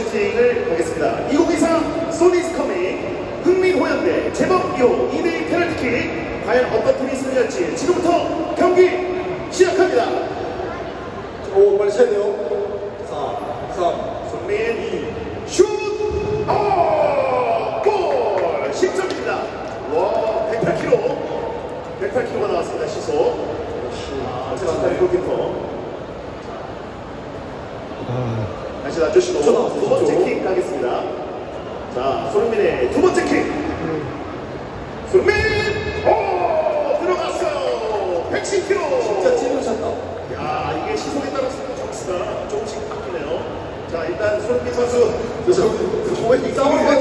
슈팅을 가겠습니다. 2024 소니스 커밍 흥민호연대 제법 2호 2대1 페널티킥. 과연 어떤 팀이 승리할지 지금부터 경기 시작합니다. 오, 빨리 쳐야 돼요. 4, 3, 손민 슛! 골! 10점입니다. 와, 108kg가 나왔습니다. 시속. 제가 골키퍼. 다시 놔주시고 두 번째 킥 가겠습니다. 자, 손흥민의 두 번째 킥. 손흥민! 오! 들어갔어요. 110kg. 진짜 찔러셨다. 야, 이게 시속에 따라서 점수가 조금씩 바뀌네요. 자, 일단 손흥민 선수. 왜 싸움이